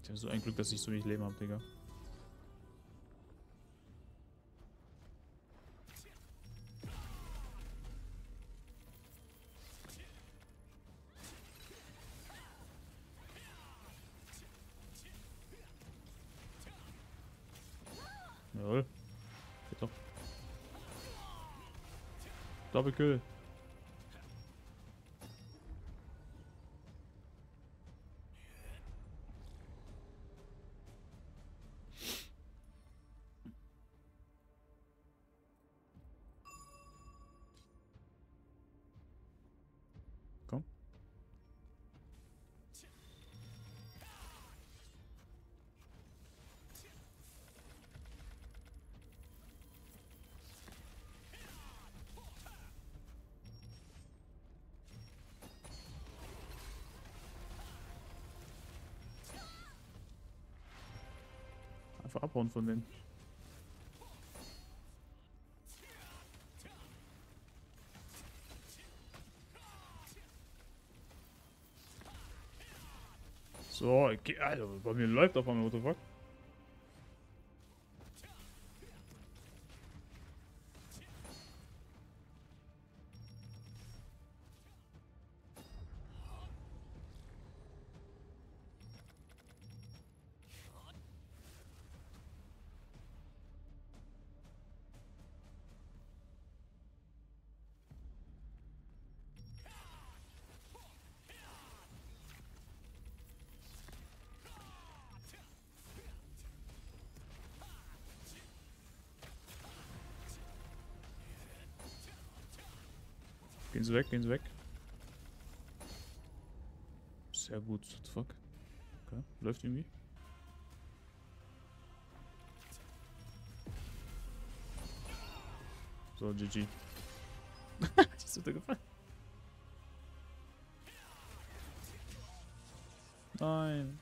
Ich habe so ein Glück, dass ich so wenig Leben habe, Digga. Jawohl. Geht doch. Doppelkill. Komm. Einfach abhauen von denen. So, okay, Alter, bei mir läuft auf einmal, what the fuck? Gehen Sie weg, gehen Sie weg. Sehr gut, what the fuck? Okay, läuft irgendwie. So, GG. Das ist runtergefallen. Nein.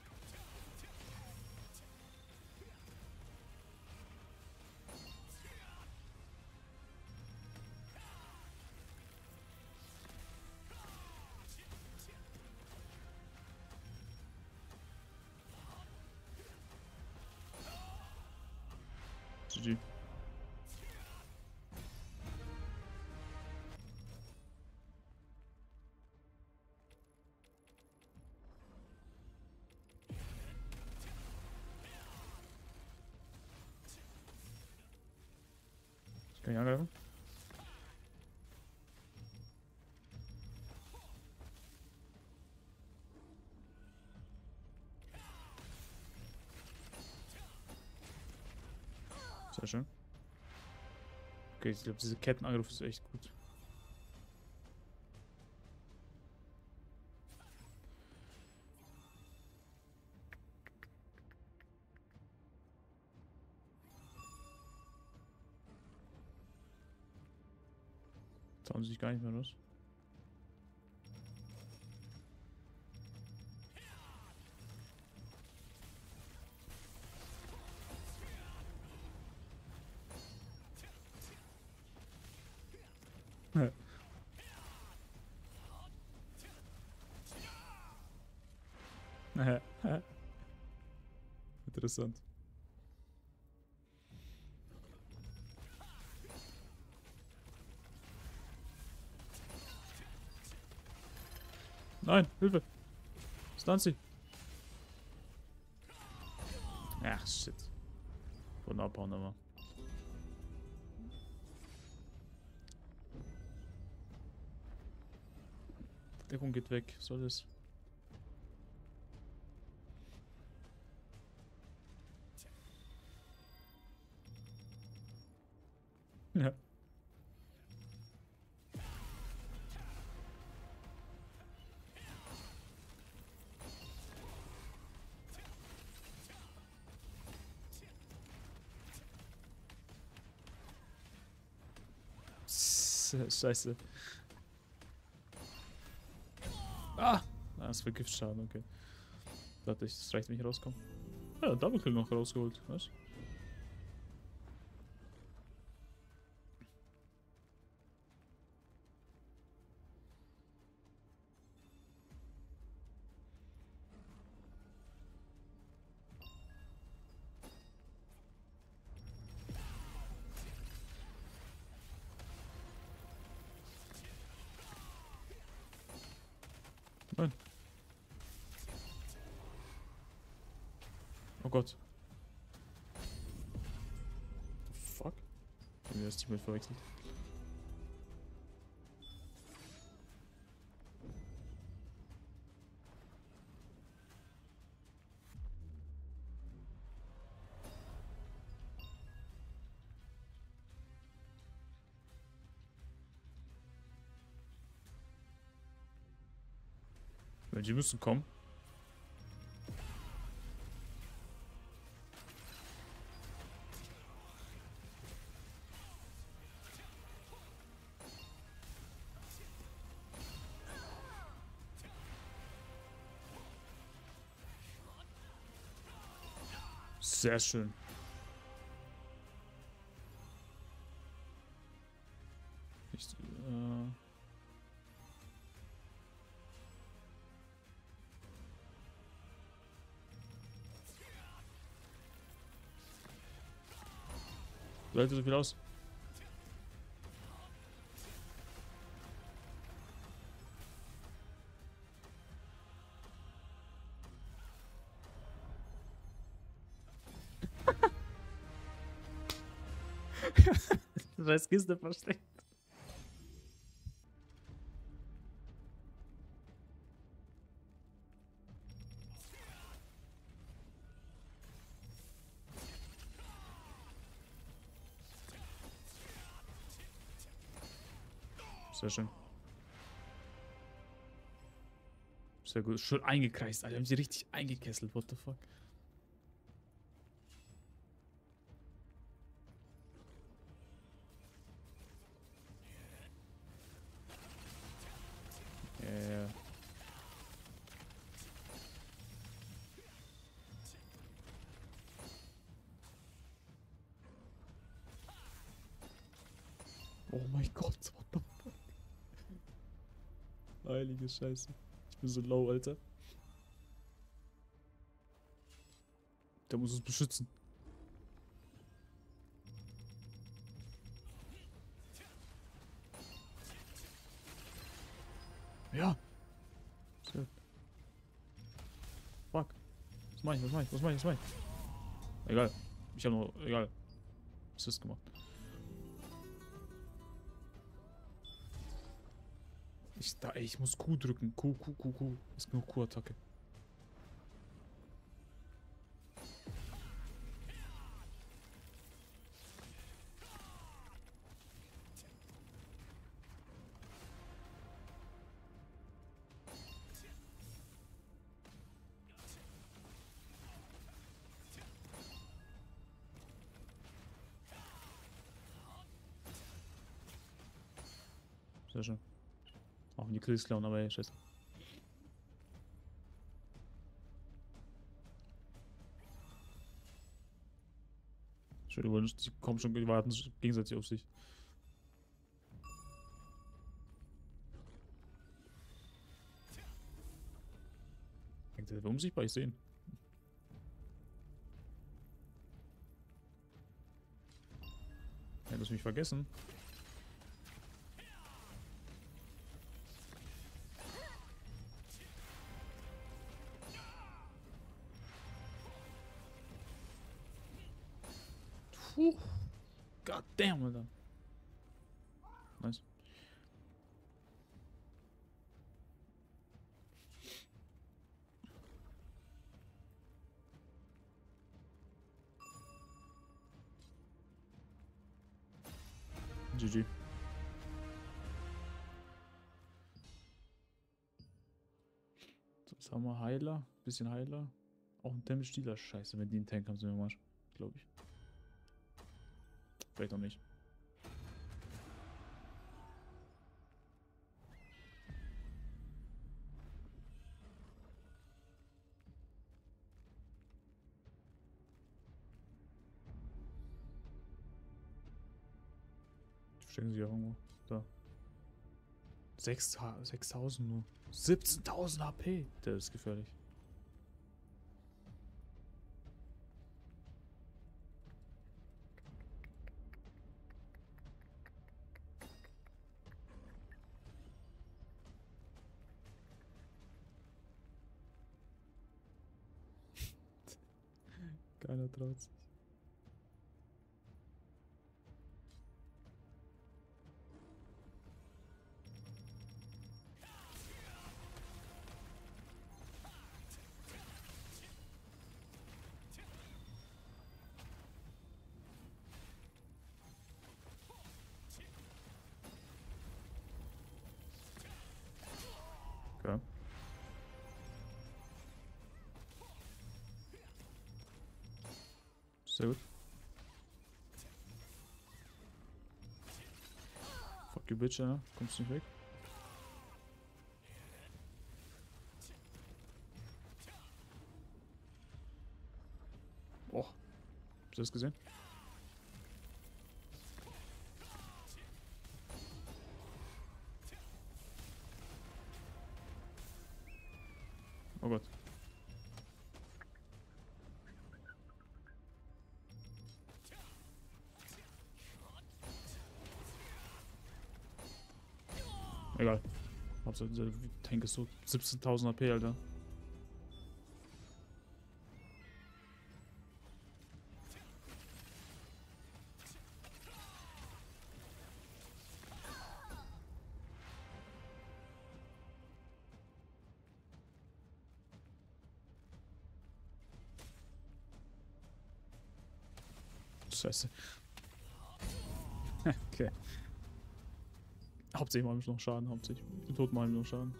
GG. Ich kann ich angreifen? Sehr schön. Okay, ich glaube, diese Kettenangriff ist echt gut. Trauen sie sich gar nicht mehr los. Interessant. Nein, Hilfe! Stanzi! Ach, shit. Von abhauen aber. Deckung geht weg, soll es. Ja. Scheiße. Ah! Das war Giftschaden, okay. Warte, das reicht, wenn ich rauskomme. Ja, Double Kill noch rausgeholt, was? Oh Gott. Fuck. Ich hab mir das Team verwechselt. Die müssen kommen. Sehr schön. Ich, Leute, so viel aus. Scheiß Kiste versteckt. Sehr schön. Sehr gut. Schon eingekreist, Alter. Haben sie richtig eingekesselt. What the fuck? Ja. Oh mein Gott, what the fuck? Heilige Scheiße. Ich bin so low, Alter. Der muss uns beschützen. Ja. Shit. Fuck. Was mach ich? Was mach ich? Was mach ich? Was mach ich? Egal. Ich hab nur... Egal. Assist gemacht. Ich muss Q drücken. Q. Ist nur Q-Attacke. Sehr schön. Auch die Kills klauen, aber ey, scheiße. Entschuldigung, die kommen schon, die warten gegenseitig auf sich. Denkt der um sich bei ich sehen? Ja, das mich vergessen. Puh. God damn, Alter. Nice. GG. So, jetzt haben wir Heiler. Bisschen Heiler. Auch ein Damage-Dealer. Scheiße, wenn die einen Tank haben, sind wir mal. Glaube ich. Vielleicht auch nicht. Verstecken sie ja irgendwo. Da. 6000 nur. 17.000 HP. Der ist gefährlich. Keiner traut sich. Okay. Sehr gut. Fuck you, Bitch, ja. Kommst nicht weg. Oh. Habt ihr das gesehen? Oh Gott. Egal. Hauptsache dieser Tank ist so 17.000 AP, Alter. Scheiße. Okay. Hauptsächlich machen wir noch Schaden, hauptsächlich. Den Tod machen wir noch Schaden.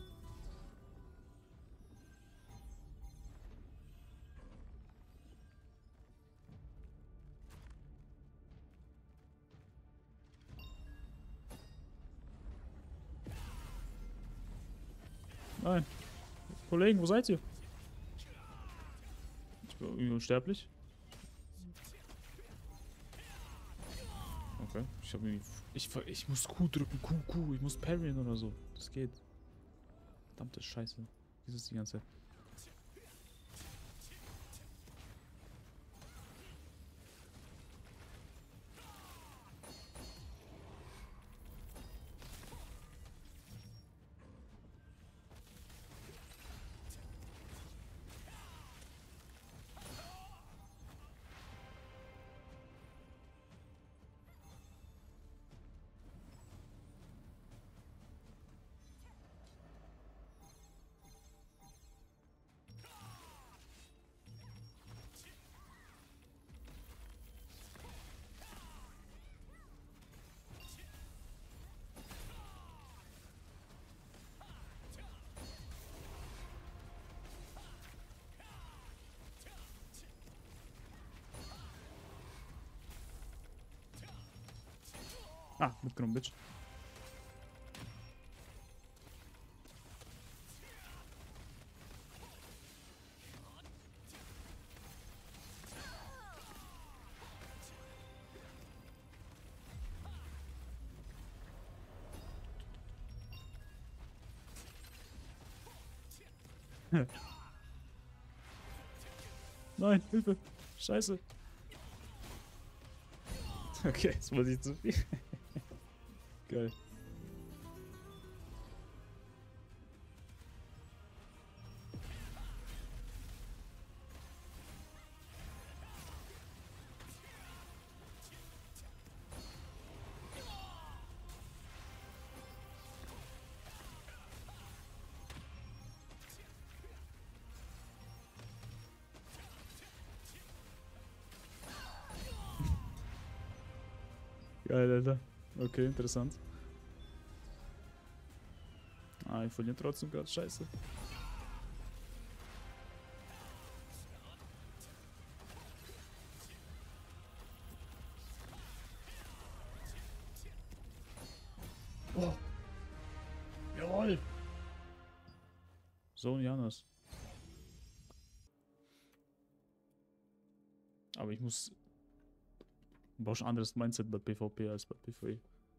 Nein. Kollegen, wo seid ihr? Ich bin irgendwie unsterblich. Okay. Ich hab irgendwie. Ich muss Q drücken. Q. Ich muss parryen oder so. Das geht. Verdammte Scheiße. Wie ist es die ganze Zeit? Ah, mitgenommen, Bitch. Nein, Hilfe. Scheiße. Okay, jetzt muss ich zu viel. Geil. Geil, Alter. Okay, interessant. Ah, ich verliere trotzdem gerade. Scheiße. Oh. Jawohl. So, Janis. Aber ich muss. Du brauchst ein anderes Mindset bei PvP als bei PvE.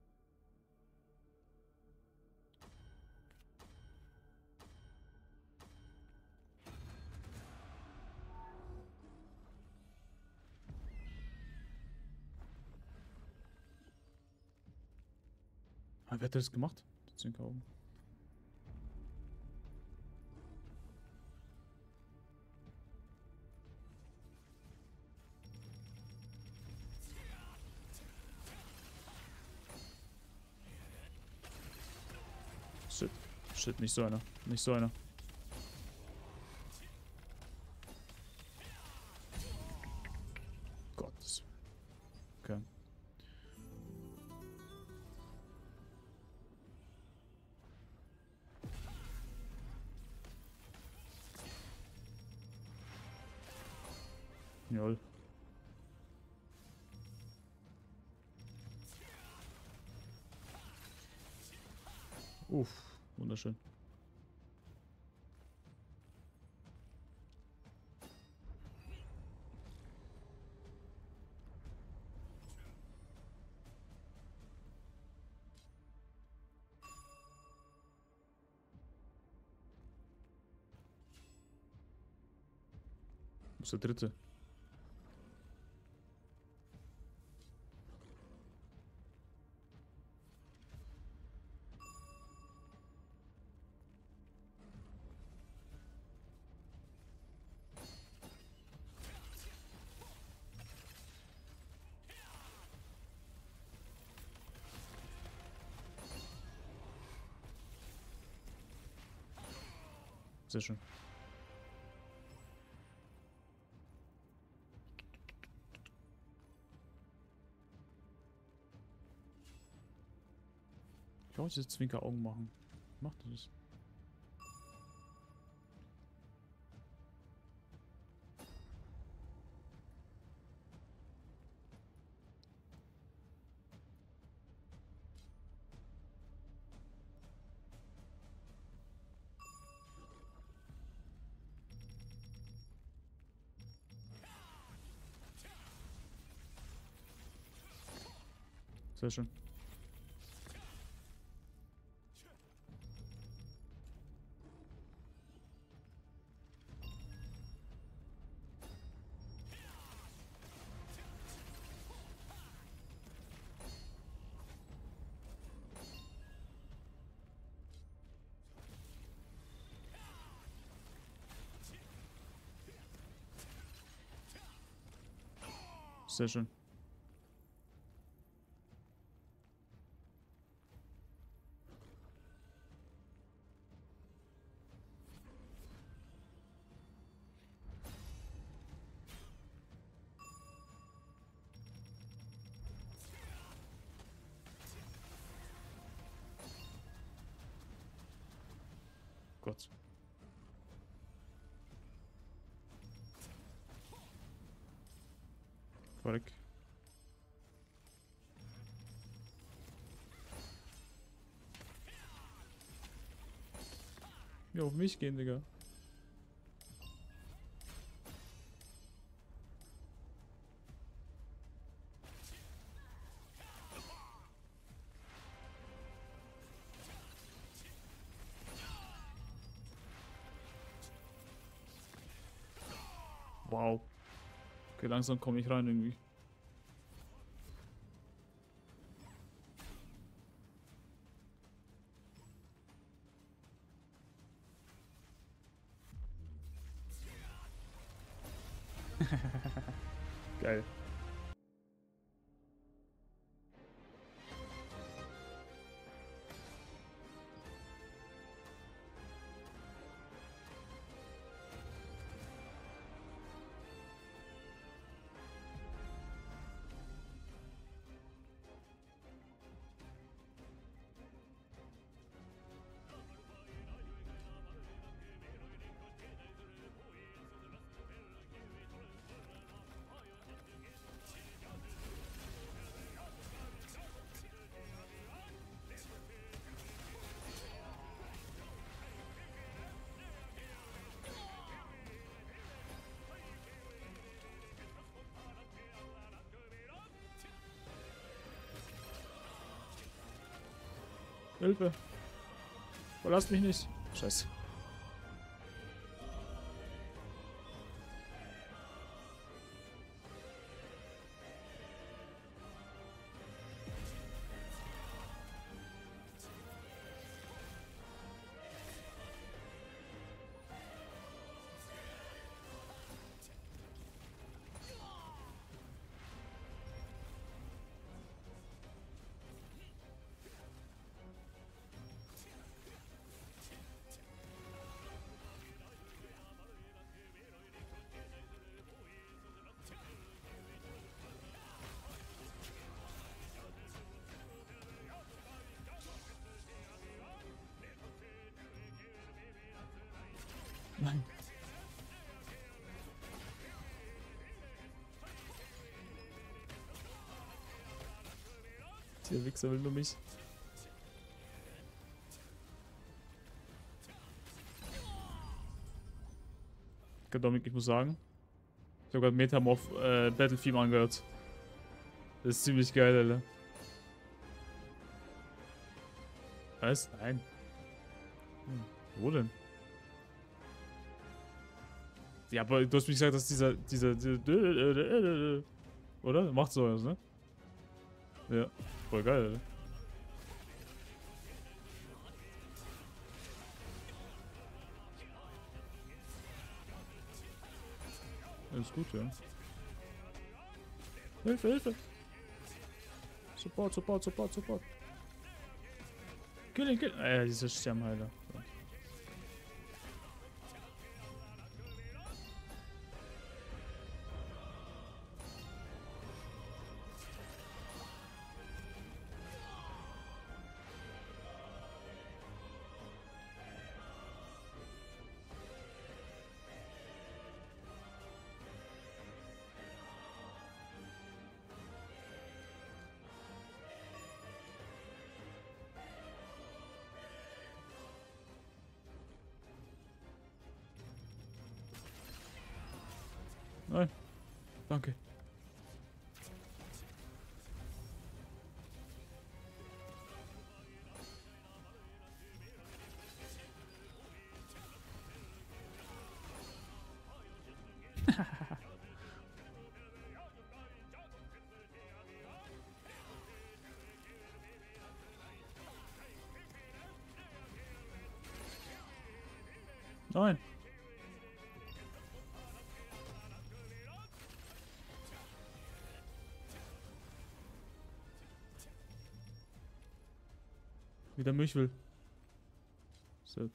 Ah, wer hat das gemacht? 10 Augen. Shit. Shit, nicht so einer. Nicht so einer. Gottes. Okay. Jawohl. Uff, wunderschön. Wo ist der dritte? Sehr schön. Ich kann auch diese Zwinkeraugen machen. Macht das. Sehr schön. Sehr schön. Gott. Verreck. Ja, auf mich gehen, Digga. Wow. Okay, langsam komme ich rein irgendwie. Geil. Hilfe. Verlass mich nicht. Scheiße. Nein. Der Wichser will nur mich. Okay, Dominik, ich muss sagen, ich habe gerade Metamorph Battle Theme angehört. Das ist ziemlich geil, Alter. Was? Nein. Wo denn? Ja, aber du hast mir gesagt, dass dieser oder? Macht sowas, ne? Ja, voll geil, Alter. Alles gut, ja. Hilfe, Hilfe! Support, Support, Support, Support. Kill ihn, kill ihn. Dieser Stammheiler. Nein. Danke. Nein. Wie der Milch will. So.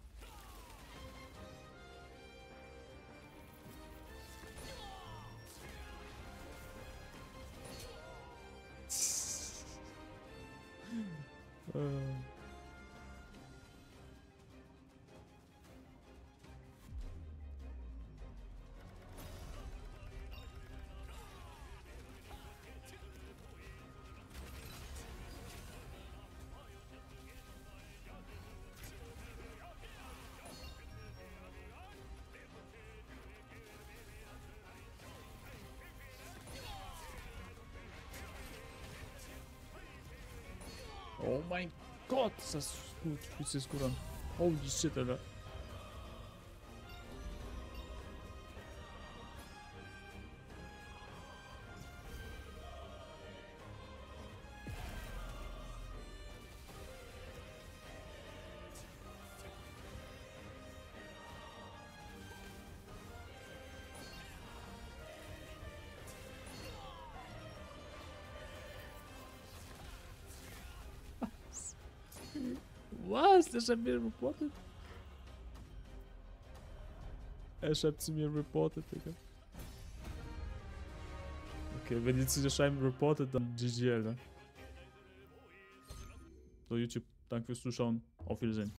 Oh mein Gott, ist das gut. Fühlt sich das gut an. Holy shit, Alter. Was? Der schreibt mir reported? Er schreibt zu mir reported, Digga. Okay, wenn die zu dir schreiben reported, dann GG, Alter. So, YouTube, danke fürs Zuschauen. Auf Wiedersehen.